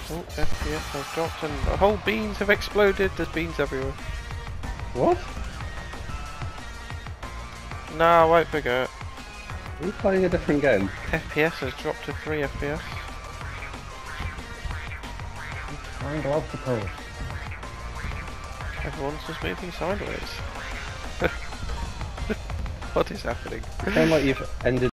Oh, FPS has dropped and the whole beans have exploded. There's beans everywhere. What? No, I won't forget. Are you playing a different game? FPS has dropped to 3 FPS. Triangle obstacle. Everyone's just moving sideways. What is happening? You sound like you've ended